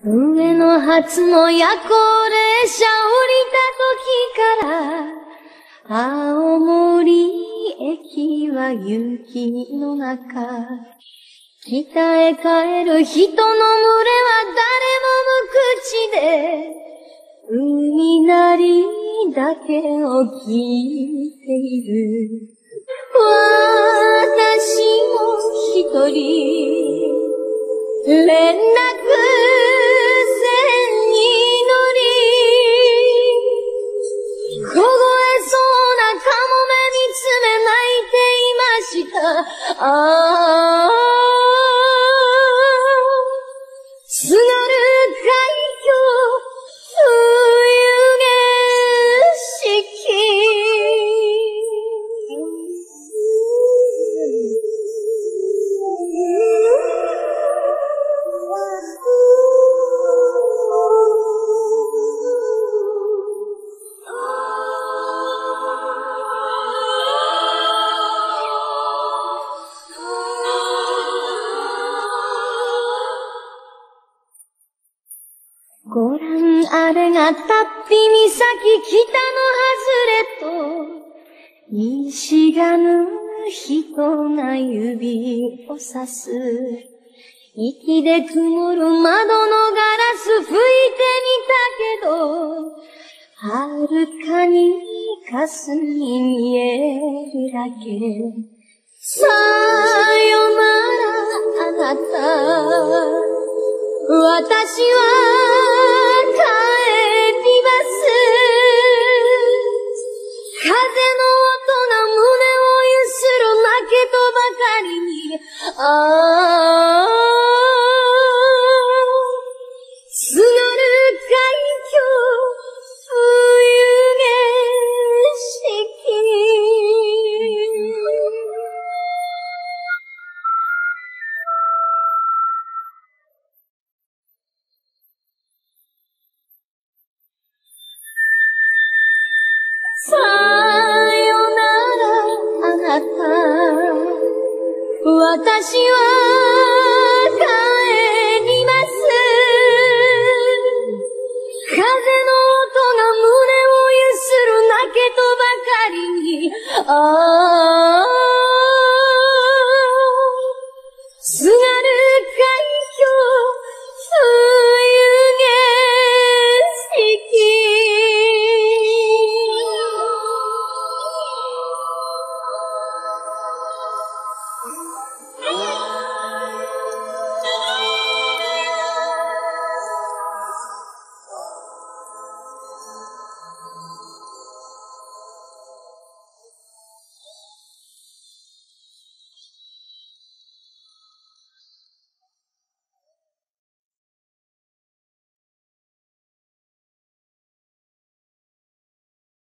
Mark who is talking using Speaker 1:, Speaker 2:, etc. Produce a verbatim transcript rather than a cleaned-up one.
Speaker 1: 上野発の夜行列車降りた時から青森駅は雪の中、北へ帰る人の群れは誰も無口で海鳴りだけを聞いている。私も一人連絡船に乗り、凍えそうなカモメに爪泣いていました。ああ、津軽海峡冬景色。ご覧あれがたっぴ岬北の外れと、石がぬ人が指をさす。息で曇る窓のガラス拭いてみたけど、はるかに霞に見えるだけ。さよならあなた、私は帰ります。風の音が胸をゆする泣けとばかりに、ああ、津軽海峡冬景色。さよならあなた、私は